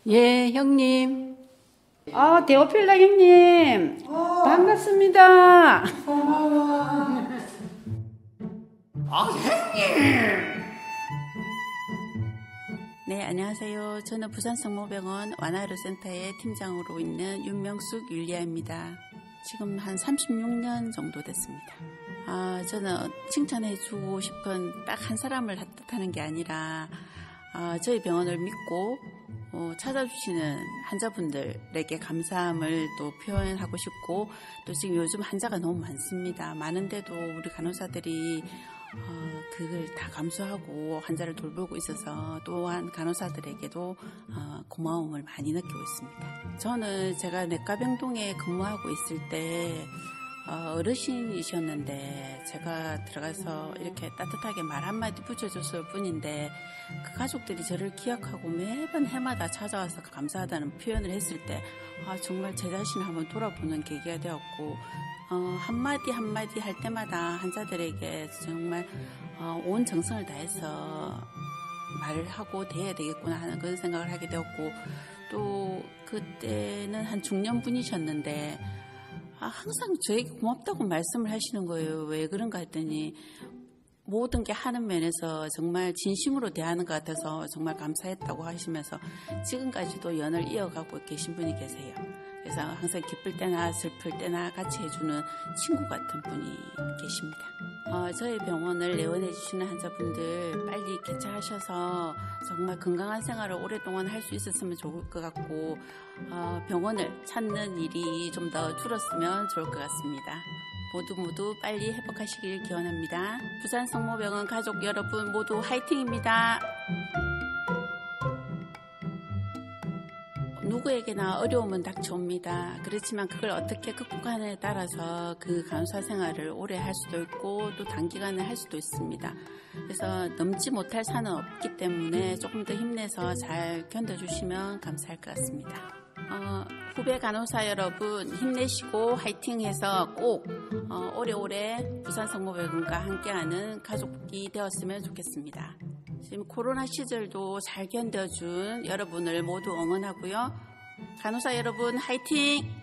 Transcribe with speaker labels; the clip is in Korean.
Speaker 1: 예, 형님.
Speaker 2: 데오필라 형님. 반갑습니다.
Speaker 3: 고마워. 형님.
Speaker 4: 네, 안녕하세요. 저는 부산성모병원 완화의료센터의 팀장으로 있는 윤명숙 율리아입니다. 지금 한 36년 정도 됐습니다. 저는 칭찬해주고 싶은 딱 한 사람을 뜻하는 게 아니라 저희 병원을 믿고 찾아주시는 환자분들에게 감사함을 또 표현하고 싶고, 또 지금 요즘 환자가 너무 많습니다. 많은데도 우리 간호사들이 그걸 다 감수하고 환자를 돌보고 있어서 또한 간호사들에게도 고마움을 많이 느끼고 있습니다. 저는 제가 내과병동에 근무하고 있을 때 어르신이셨는데 제가 들어가서 이렇게 따뜻하게 말 한마디 붙여줬을 뿐인데, 그 가족들이 저를 기억하고 매번 해마다 찾아와서 감사하다는 표현을 했을 때 정말 제 자신을 한번 돌아보는 계기가 되었고, 한마디 한마디 할 때마다 환자들에게 정말 온 정성을 다해서 말을 하고 대해야 되겠구나 하는 그런 생각을 하게 되었고, 또 그때는 한 중년분이셨는데 항상 저에게 고맙다고 말씀을 하시는 거예요. 왜 그런가 했더니 모든 게 하는 면에서 정말 진심으로 대하는 것 같아서 정말 감사했다고 하시면서 지금까지도 연을 이어가고 계신 분이 계세요. 그래서 항상 기쁠 때나 슬플 때나 같이 해주는 친구 같은 분이 계십니다. 저희 병원을 내원해 주시는 환자분들 빨리 개최하셔서 정말 건강한 생활을 오랫동안 할 수 있었으면 좋을 것 같고, 병원을 찾는 일이 좀 더 줄었으면 좋을 것 같습니다. 모두 빨리 회복하시길 기원합니다. 부산성모병원 가족 여러분 모두 화이팅입니다. 누구에게나 어려움은 닥쳐옵니다. 그렇지만 그걸 어떻게 극복하느냐에 따라서 그 간호사 생활을 오래 할 수도 있고 또 단기간에 할 수도 있습니다. 그래서 넘지 못할 산은 없기 때문에 조금 더 힘내서 잘 견뎌주시면 감사할 것 같습니다. 후배 간호사 여러분 힘내시고 화이팅해서 꼭 오래오래 부산성모병원과 함께하는 가족이 되었으면 좋겠습니다. 지금 코로나 시절도 잘 견뎌준 여러분을 모두 응원하고요. 간호사 여러분 화이팅!